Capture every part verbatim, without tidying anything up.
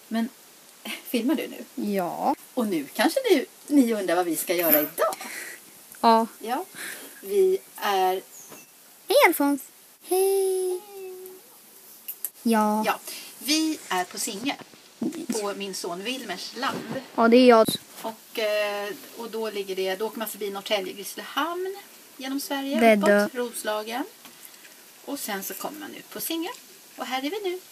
Men filmar du nu? Ja. Och nu kanske du, ni undrar vad vi ska göra idag? Ja. Ja, vi är... Hej Alfons. Hej. Ja. Ja, vi är på Singö. På min son Wilmers land. Ja, det är jag. Och, eh, och då ligger det, då åker man förbi Norrtälje, Grisslehamn genom Sverige, Väddö. uppåt, Roslagen. Och sen så kommer man ut på Singö. Och här är vi nu.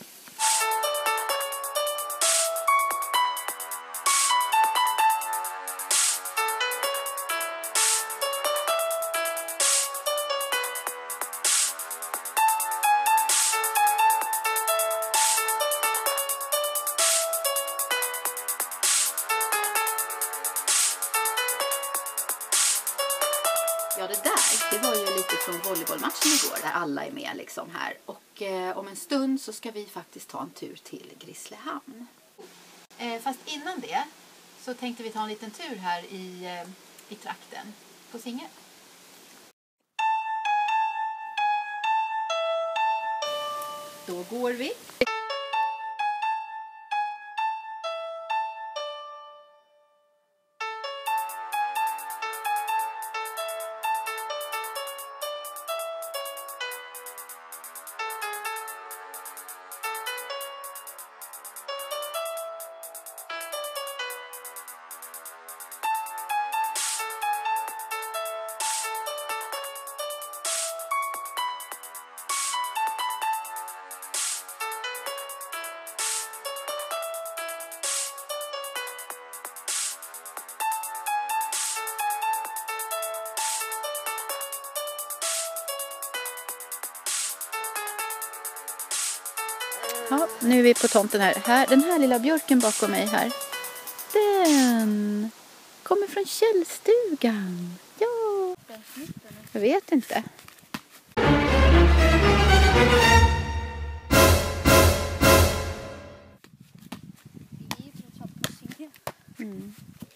Ja, det där, det var ju lite från volleybollmatchen igår där alla är med liksom här. Och eh, om en stund så ska vi faktiskt ta en tur till Grisslehamn. Eh, fast innan det så tänkte vi ta en liten tur här i, eh, i trakten på Singö. Då går vi. Ja, nu är vi på tomten här. här. Den här lilla björken bakom mig här. Den kommer från källstugan. Ja. Jag vet inte. Mm.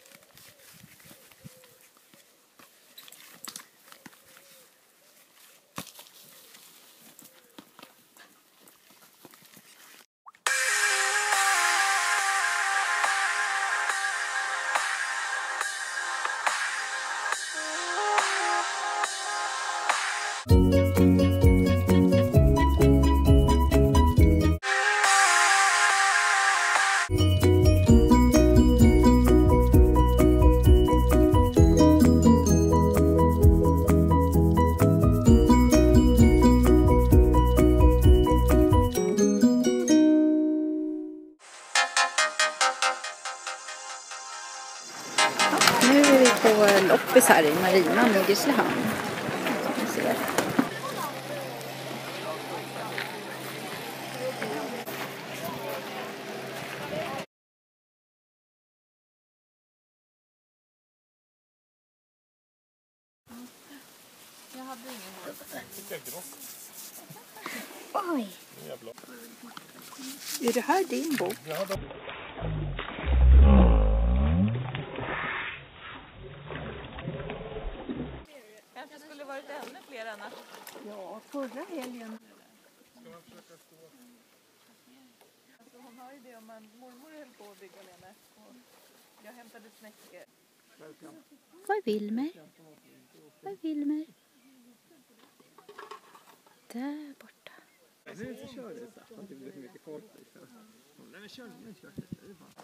Nu är vi på loppis här i marinan i Grisslehamn. Som ni ser. Jag hade ingen. Oj. Är det här din bok? Kanske skulle varit ännu fler annars. Ja, förra helgen. Ska man försöka stå? Alltså hon har ju det om man mormor höll på att bygga Lena. Och jag hämtade snäckor. Var är Wilmer? Var är Wilmer? Där borta. Nu så kör det så att det blir mycket folk. Nej men kör nu, kör det. Det är bara.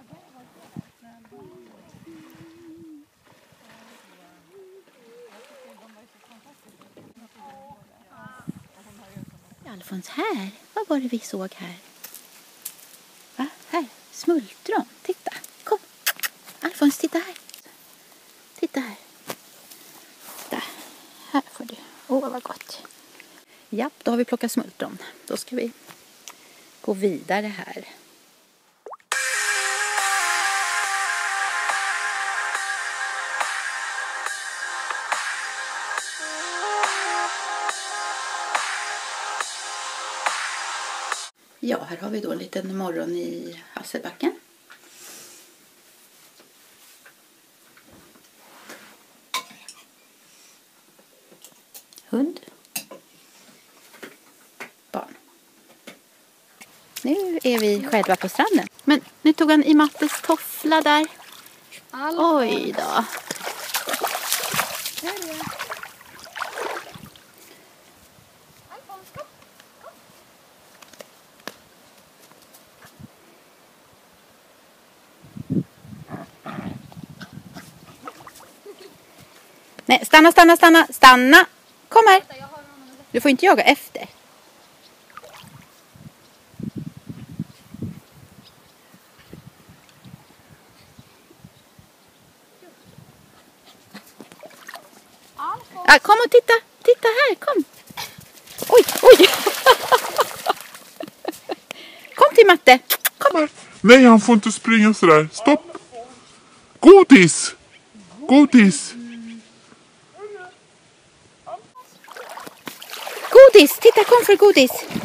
Alfons, här. Vad var det vi såg här? Va? Här. Smultron. Titta. Kom. Alfons, titta här. Titta här. Titta. Här får du. Åh, vad gott. Ja, då har vi plockat smultron. Då ska vi gå vidare här. Ja, här har vi då en liten morgon i Hasselbacken. Hund. Barn. Nu är vi själva på stranden. Men nu tog han i Mattes toffla där. Oj då. Nej, stanna, stanna, stanna, stanna. Kom här. Du får inte jaga efter. Ja, kom och titta. Titta här, kom. Oj, oj. Kom till Matte. Kom. Nej, han får inte springa sådär. Stopp. Godis. Godis. Godis, titta, kom för godis.